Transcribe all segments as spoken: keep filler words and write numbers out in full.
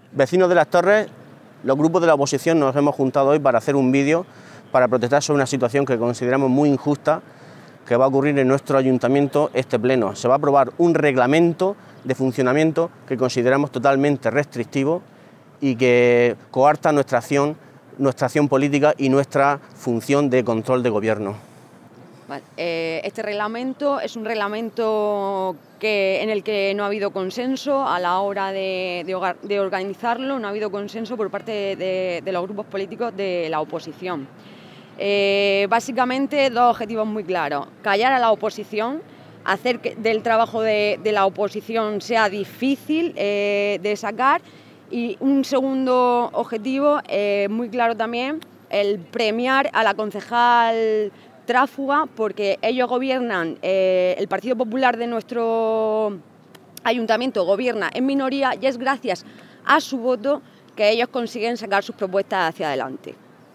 Vecinos de Las Torres, los grupos de la oposición nos hemos juntado hoy para hacer un vídeo para protestar sobre una situación que consideramos muy injusta que va a ocurrir en nuestro ayuntamiento este pleno. Se va a aprobar un reglamento de funcionamiento que consideramos totalmente restrictivo y que coarta nuestra acción, nuestra acción política y nuestra función de control de gobierno. Vale. Eh, este reglamento es un reglamento que, en el que no ha habido consenso a la hora de, de, hogar, de organizarlo, no ha habido consenso por parte de, de los grupos políticos de la oposición. Eh, básicamente dos objetivos muy claros: callar a la oposición, hacer que del trabajo de, de la oposición sea difícil eh, de sacar, y un segundo objetivo eh, muy claro también, el premiar a la concejal tráfuga, porque ellos gobiernan, eh, el Partido Popular de nuestro ayuntamiento gobierna en minoría y es gracias a su voto que ellos consiguen sacar sus propuestas hacia adelante.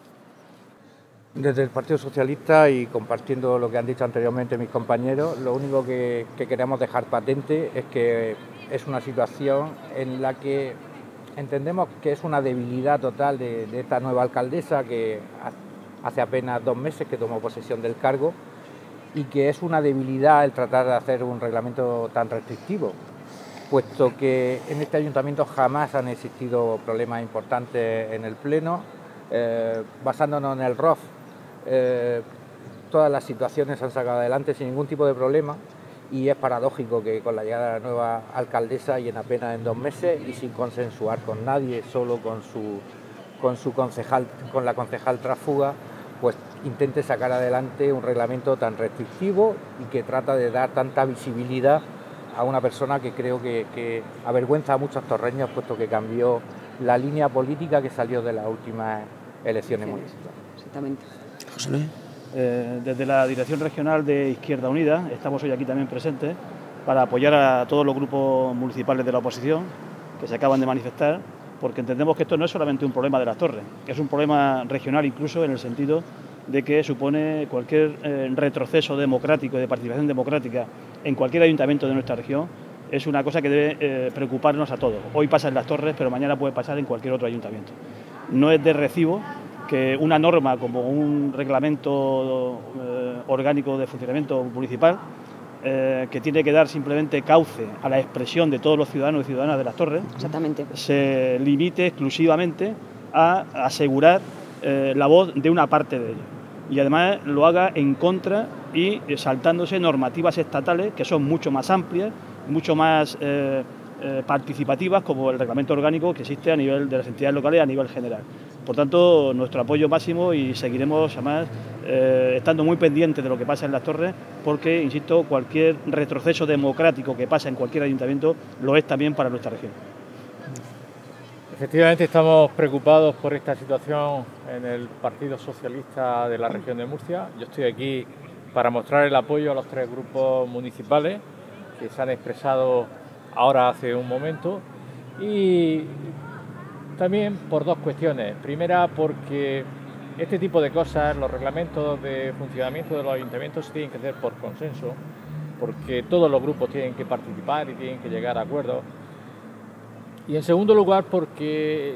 Desde el Partido Socialista, y compartiendo lo que han dicho anteriormente mis compañeros, lo único que, que queremos dejar patente es que es una situación en la que entendemos que es una debilidad total de, de esta nueva alcaldesa, que hace apenas dos meses que tomó posesión del cargo, y que es una debilidad el tratar de hacer un reglamento tan restrictivo, puesto que en este ayuntamiento jamás han existido problemas importantes en el Pleno. Eh, basándonos en el R O F, eh, todas las situaciones se han sacado adelante sin ningún tipo de problema, y es paradójico que con la llegada de la nueva alcaldesa y en apenas en dos meses y sin consensuar con nadie, solo con su, con su concejal, con la concejal tráfuga, pues intente sacar adelante un reglamento tan restrictivo y que trata de dar tanta visibilidad a una persona que creo que, que avergüenza a muchos torreños, puesto que cambió la línea política que salió de las últimas elecciones sí, municipales. Exactamente. José Luis. Eh, desde la Dirección Regional de Izquierda Unida estamos hoy aquí también presentes para apoyar a todos los grupos municipales de la oposición que se acaban de manifestar, porque entendemos que esto no es solamente un problema de Las Torres, es un problema regional incluso, en el sentido de que supone cualquier eh, retroceso democrático, de participación democrática en cualquier ayuntamiento de nuestra región. Es una cosa que debe eh, preocuparnos a todos. Hoy pasa en Las Torres, pero mañana puede pasar en cualquier otro ayuntamiento. No es de recibo que una norma como un reglamento eh, orgánico de funcionamiento municipal, eh, que tiene que dar simplemente cauce a la expresión de todos los ciudadanos y ciudadanas de Las Torres, exactamente, se limite exclusivamente a asegurar eh, la voz de una parte de ellos. Y además lo haga en contra y saltándose normativas estatales que son mucho más amplias, mucho más eh, eh, participativas, como el reglamento orgánico que existe a nivel de las entidades locales a nivel general. Por tanto, nuestro apoyo máximo, y seguiremos además eh, estando muy pendientes de lo que pasa en Las Torres, porque, insisto, cualquier retroceso democrático que pasa en cualquier ayuntamiento lo es también para nuestra región. Efectivamente, estamos preocupados por esta situación en el Partido Socialista de la región de Murcia. Yo estoy aquí para mostrar el apoyo a los tres grupos municipales que se han expresado ahora hace un momento, y también por dos cuestiones. Primera, porque este tipo de cosas, los reglamentos de funcionamiento de los ayuntamientos, se tienen que hacer por consenso, porque todos los grupos tienen que participar y tienen que llegar a acuerdos. Y en segundo lugar, porque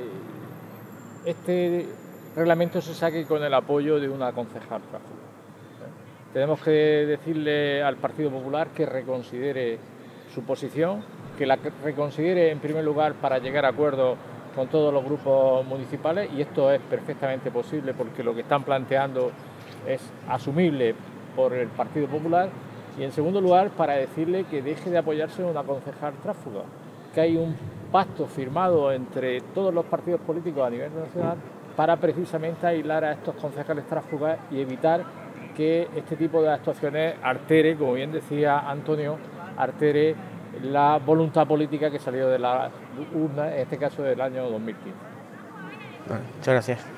este reglamento se saque con el apoyo de una concejal tráfuga. Tenemos que decirle al Partido Popular que reconsidere su posición, que la reconsidere en primer lugar para llegar a acuerdos con todos los grupos municipales, y esto es perfectamente posible porque lo que están planteando es asumible por el Partido Popular. Y en segundo lugar, para decirle que deje de apoyarse en una concejal tráfuga, que hay un pacto firmado entre todos los partidos políticos a nivel nacional para precisamente aislar a estos concejales tráfugas y evitar que este tipo de actuaciones altere, como bien decía Antonio, altere la voluntad política que salió de la urna, en este caso del año dos mil quince. Vale, muchas gracias.